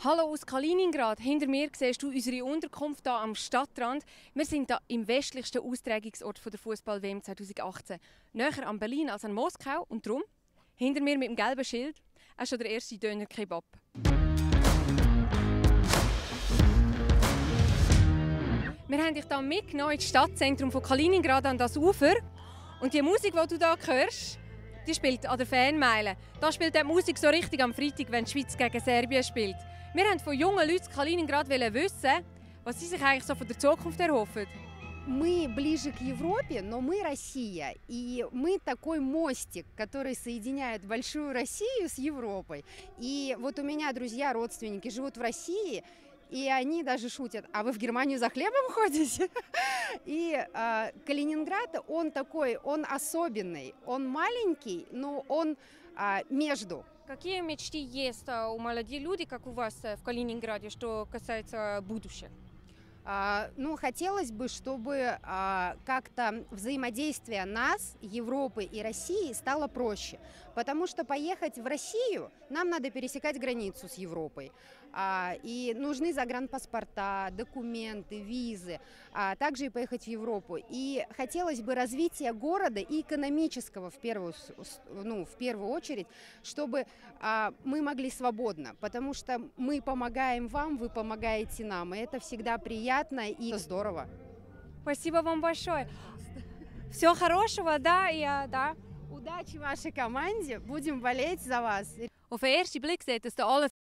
Hallo aus Kaliningrad. Hinter mir siehst du unsere Unterkunft hier am Stadtrand. Wir sind hier im westlichsten Austragungsort der Fußball-WM 2018. Näher an Berlin als an Moskau und darum, hinter mir mit dem gelben Schild, auch schon der erste Döner-Kebab. Wir haben dich hier mitgenommen ins Stadtzentrum von Kaliningrad an das Ufer. Und die Musik, die du hier hörst, die spielt an der Fanmeile. Da spielt die Musik so richtig am Freitag, wenn die Schweiz gegen Serbien spielt. Wir wollten von jungen Leuten in Kaliningrad wissen, was sie sich eigentlich so von der Zukunft erhoffen. Мы ближе к Европе, но мы Россия. И мы такой мостик, который соединяет большую Россию с Европой. И вот у меня друзья, родственники живут в России, и они даже шутят: а вы в Германию за хлебом ходите? И Калининград, он такой, он особенный. Он маленький, но он между. Какие мечты есть у молодых людей, как у вас в Калининграде, что касается будущего? Ну, хотелось бы, чтобы как-то взаимодействие нас, Европы и России стало проще. Потому что поехать в Россию нам надо пересекать границу с Европой. И нужны загранпаспорта, документы, визы, также и поехать в Европу. И хотелось бы развития города и экономического в первую очередь, чтобы мы могли свободно. Потому что мы помогаем вам, вы помогаете нам. И это всегда приятно и здорово. Спасибо вам большое. Всего хорошего, да, да. Удачи вашей команде, будем болеть за вас. Auf den ersten Blick sieht es alles